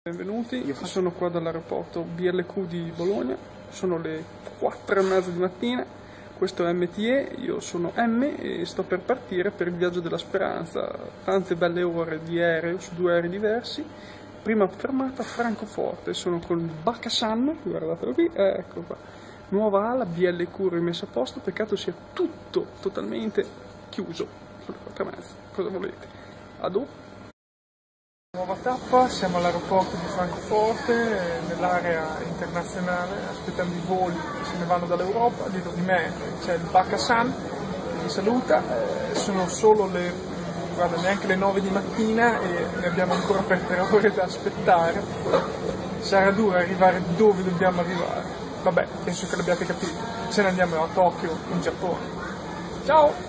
Benvenuti, io sono qua dall'aeroporto BLQ di Bologna, sono le 4:30 di mattina, questo è MTE, io sono M e sto per partire per il viaggio della speranza, tante belle ore di aereo su 2 aerei diversi, prima fermata a Francoforte, sono con il Bakassan, guardatelo qui, ecco qua, nuova ala BLQ rimessa a posto, peccato sia tutto totalmente chiuso, sulle 4:30, cosa volete? A dopo. Nuova tappa, siamo all'aeroporto di Francoforte, nell'area internazionale, aspettando i voli che se ne vanno dall'Europa. Dietro di me c'è il Bakassan che vi saluta, sono solo neanche le 9 di mattina e ne abbiamo ancora per 3 ore da aspettare. Sarà duro arrivare dove dobbiamo arrivare. Vabbè, penso che l'abbiate capito, ce ne andiamo a Tokyo, in Giappone. Ciao!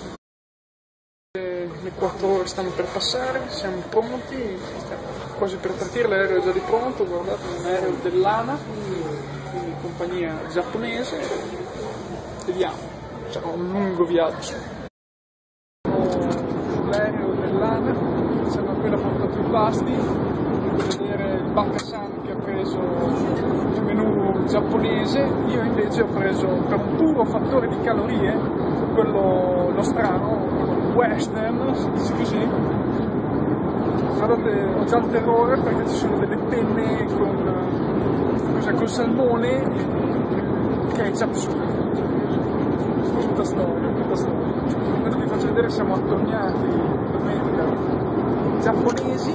Le 4 ore stanno per passare, siamo pronti, stiamo quasi per partire, l'aereo è già di pronto, guardate, è un aereo dell'ANA, quindi compagnia giapponese, vediamo, sarà un lungo viaggio. L'aereo dell'ANA, siamo appena portato i pasti, potete vedere il Bakassan che ha preso il menù giapponese, io invece ho preso per un puro fattore di calorie, quello nostrano, western, si dice così. Guardate, ho già il terrore perché ci sono delle penne con salmone e ketchup su. Tutta storia. Adesso vi faccio vedere, siamo attorniati domenica giapponesi.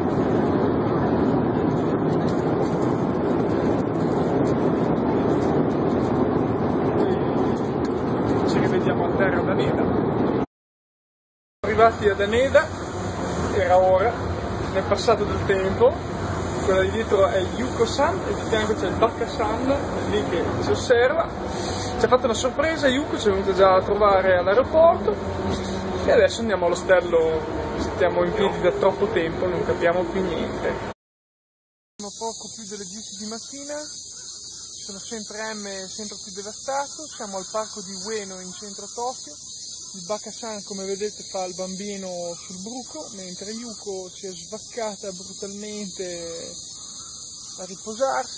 E ci rivediamo a terra da Neda. Arrivati ad Haneda, era ora, è passato del tempo, quella di dietro è Yuko-san e di fianco c'è il Bakassan, lì che ci osserva, ci ha fatto una sorpresa, Yuko ci è venuto già a trovare all'aeroporto e adesso andiamo all'ostello, stiamo in piedi da troppo tempo, non capiamo più niente. Sono poco più delle 10 di mattina, sono sempre M, sempre più devastato, siamo al parco di Ueno in centro a Tokyo. Il Bakassan, come vedete, fa il bambino sul bruco, mentre Yuko si è svaccata brutalmente a riposarsi.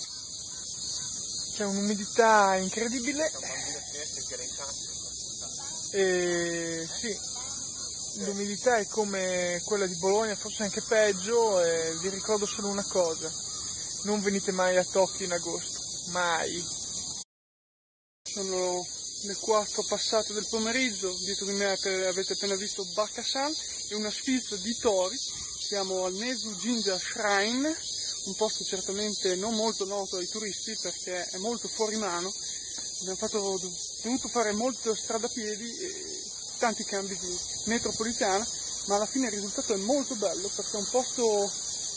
C'è un'umidità incredibile. E sì, l'umidità è come quella di Bologna, forse anche peggio, e vi ricordo solo una cosa: non venite mai a Tokyo in agosto, mai. Sono le 4 passate del pomeriggio, dietro di me avete appena visto Bakassan e una sfilza di tori. Siamo al Nezu Jinja Shrine, un posto certamente non molto noto ai turisti perché è molto fuori mano. Abbiamo dovuto fare molta strada a piedi e tanti cambi di metropolitana, ma alla fine il risultato è molto bello perché è un posto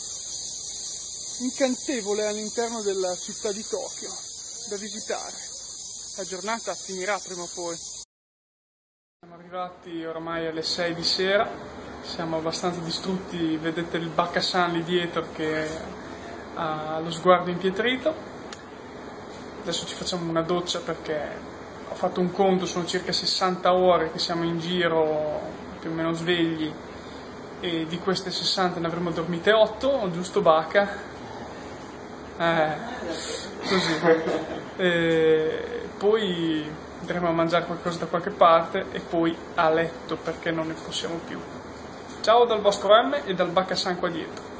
incantevole all'interno della città di Tokyo da visitare. La giornata finirà prima o poi. Siamo arrivati oramai alle 6 di sera, siamo abbastanza distrutti, vedete il Bakassan lì dietro che ha lo sguardo impietrito. Adesso ci facciamo una doccia perché ho fatto un conto, sono circa 60 ore che siamo in giro più o meno svegli e di queste 60 ne avremo dormite 8, giusto Baka? Così. Poi andremo a mangiare qualcosa da qualche parte e poi a letto perché non ne possiamo più. Ciao dal vostro M e dal Bakassan qua dietro.